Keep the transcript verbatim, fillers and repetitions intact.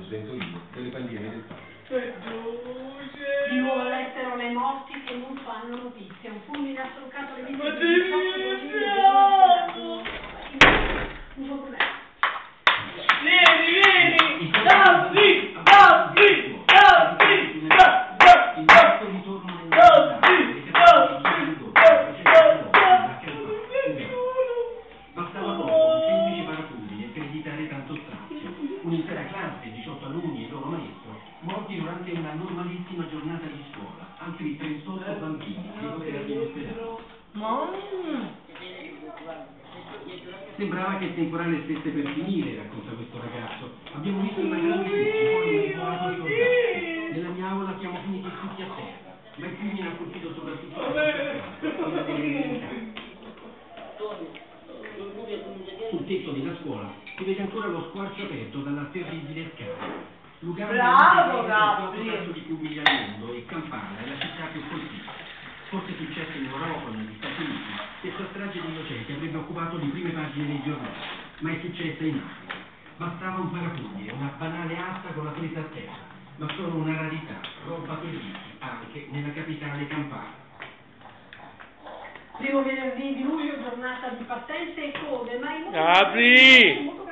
sventolino delle bandiere del fatto. Di nuovo all'estero le morti che non fanno notizia. Un fulmine ha solcato le vite di un po' più lento. Vieni, vieni! Dammi! Dammi! Dammi! Il nostro ritorno bastava poco un semplice parafulmine per evitare tanto strazio. Un'intera classe, diciotto alunni e il loro maestro, morti durante una normalissima giornata di scuola. Altri trentotto bambini ricoverati in ospedale. Sembrava che il temporale stesse per finire, racconta questo ragazzo. Abbiamo visto una grande luce, poi un rivolato a soldato. Nella mia aula siamo finiti tutti a terra, ma il fulmine ha colpito soprattutto la classe, sul tetto della scuola si vede ancora lo squarcio aperto dalla terribile scala. Lugano Bravo, è il Gabri! quarto di cubili al mondo e Campana è la città più colpita. Fosse successo in Europa o negli Stati Uniti, questa strage di innocenti avrebbe occupato le prime pagine dei giornali, ma è successa in Africa. Bastava un parafulmine, una banale asta con la presa a terra, ma sono una rarità, roba per ricchi, anche nella capitale Campana. Primo venerdì di luglio, giornata di partenze e code, ma in Gabri! molto